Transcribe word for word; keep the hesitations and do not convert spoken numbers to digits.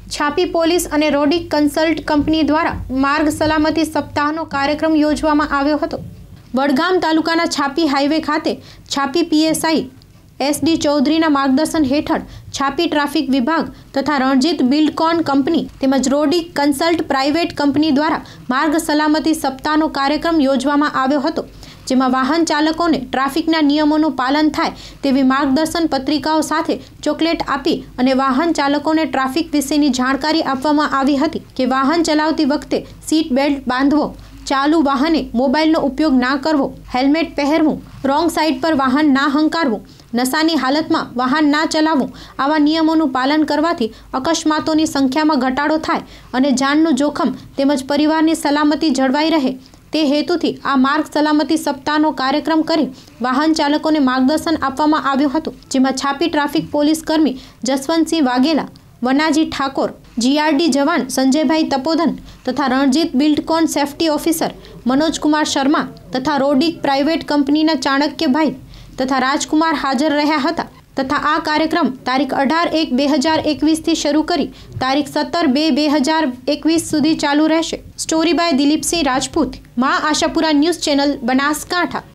છાપી પોલીસ અને રોડિક consult company દ્વારા માર્ગ સલામતી સપ્તાહનો કાર્યક્રમ યોજવામાં આવ્યો હતો। વડગામ તાલુકાના છાપી હાઈવે ખાતે છાપી પીએસઆઈ એસડી ચૌધરીના માર્ગદર્શન હેઠળ છાપી ટ્રાફિક વિભાગ તથા રણજીત બિલ્ડકોન કંપની તેમજ રોડિક કન્સલ્ટ પ્રાઇવેટ કંપની દ્વારા માર્ગ સલામતી સપ્તાહનો કાર્યક્રમ યોજવામાં આવ્યો હતો, જેમાં વાહન ચાલકોને ટ્રાફિકના નિયમોનું પાલન થાય તેવી માર્ગદર્શન પત્રિકાઓ સાથે ચોકલેટ આપી અને વાહન ચાલકોને ટ્રાફિક વિશેની જાણકારી આપવામાં આવી હતી કે વાહન ચલાવતી વખતે સીટ બેલ્ટ બાંધવો, ચાલુ વાહને મોબાઈલનો ઉપયોગ ના કરવો, હેલ્મેટ પહેરવું, રોંગ સાઈડ પર વાહન ના હંકારવું, નશાની હાલતમાં વાહન ના ચલાવવું આવા નિયમોનું પાલન કરવાથી અકસ્માતોની સંખ્યામાં ઘટાડો થાય અને જાનનું જોખમ તેમજ પરિવારની સલામતી જળવાઈ રહે તે હેતુથી આ માર્ગ સલામતી સપ્તાહનો કાર્યક્રમ કરી વાહન ચાલકોને માર્ગદર્શન આપવામાં આવ્યું હતું, જેમાં છાપી ટ્રાફિક પોલીસ કર્મી જસવંતસિંહ વાઘેલા, વનાજી ઠાકોર, જીઆરડી જવાન સંજયભાઈ તપોધન તથા રણજીત બિલ્ડકોન સેફ્ટી ઓફિસર મનોજકુમાર શર્મા તથા રોડિક પ્રાઇવેટ કંપનીના ચાણક્યભાઈ તથા રાજકુમાર હાજર રહ્યા હતા તથા આ કાર્યક્રમ તારીખ અઢાર એક બે હજાર એકવીસથી શરૂ કરી તારીખ સત્તર બે બે હજાર એકવીસ સુધી ચાલુ રહેશે। સ્ટોરી બાય દિલીપસિંહ રાજપૂત, મા આશાપુરા ન્યૂઝ ચેનલ, બનાસકાંઠા।